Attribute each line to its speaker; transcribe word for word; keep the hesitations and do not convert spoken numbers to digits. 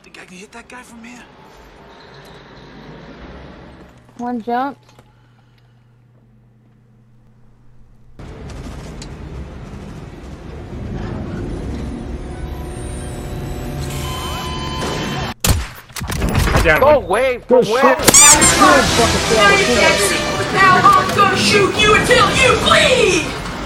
Speaker 1: Think I can hit that guy from here?
Speaker 2: One jump.
Speaker 3: Go away from where?
Speaker 4: Now you can see. Now I'm gonna shoot you until you bleed!